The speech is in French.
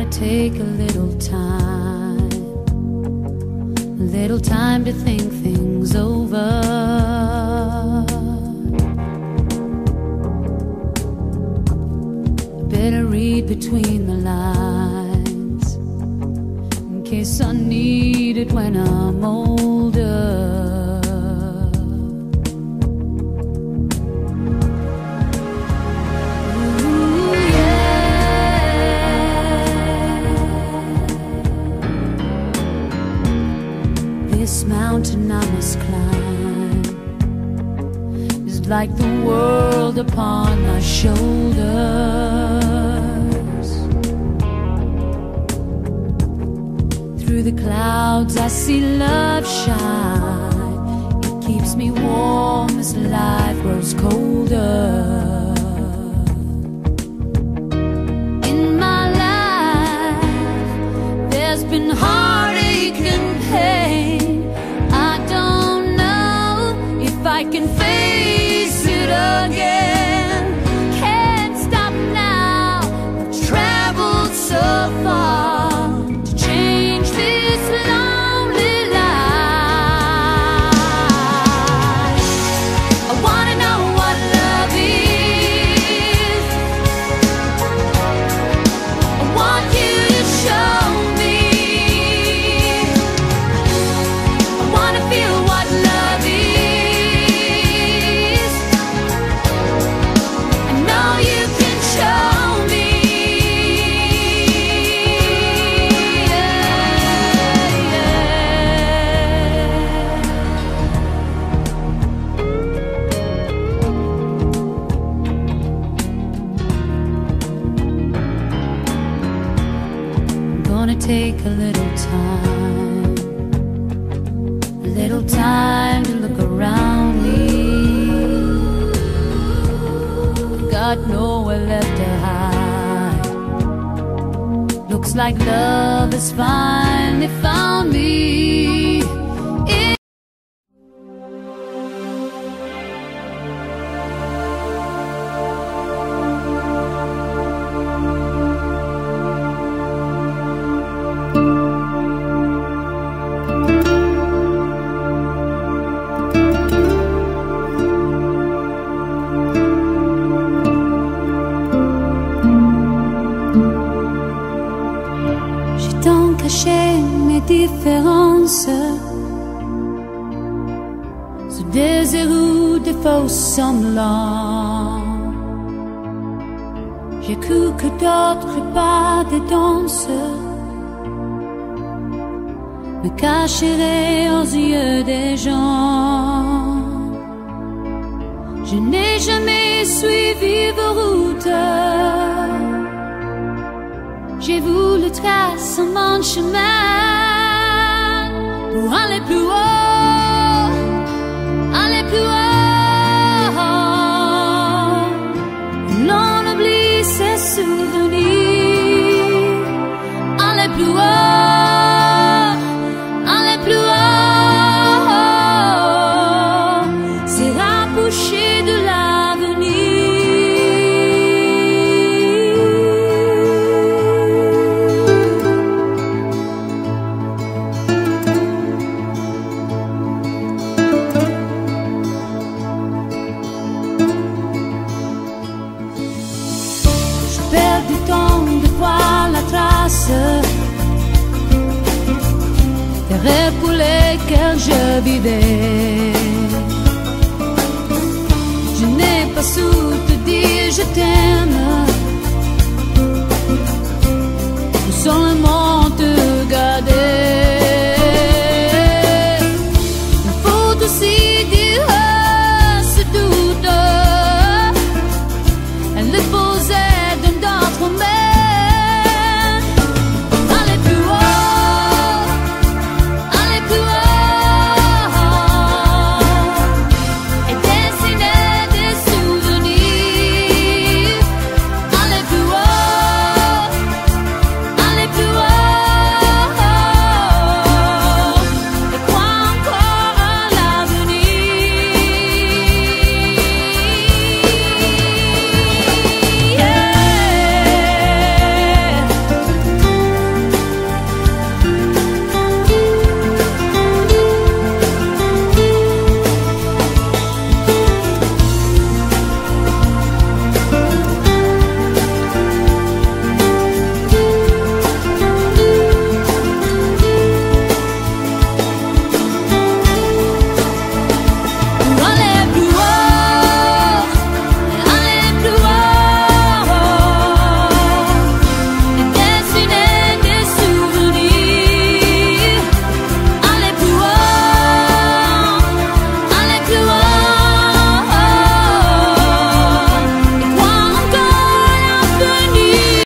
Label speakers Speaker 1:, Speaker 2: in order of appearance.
Speaker 1: take a little time to think things over. Better read between the lines in case I need it when I'm older. This mountain I must climb is like the world upon my shoulders. Through the clouds I see love shine. It keeps me warm as life grows colder. In my life there's been heartache and pain. I can face it again. Can't stop now. I've traveled so far to change this lonely life. I wanna know what love is. I want you to show me. I wanna feel what love is. Take a little time to look around me. Got nowhere left to hide. Looks like love has finally found me. Mes différences sous des roues de faux semblants. J'ai cru que d'autres pas de danse me cacheraient aux yeux des gens. Je n'ai jamais suivi vos routes. J'ai voulu tracer mon chemin pour aller plus haut, aller plus haut. L'on oublie ses souvenirs. Aller plus haut, aller plus haut. C'est rapprocher de l'avenir. Des rêves pour lesquels je vivais. Je n'ai pas su te dire je t'aime.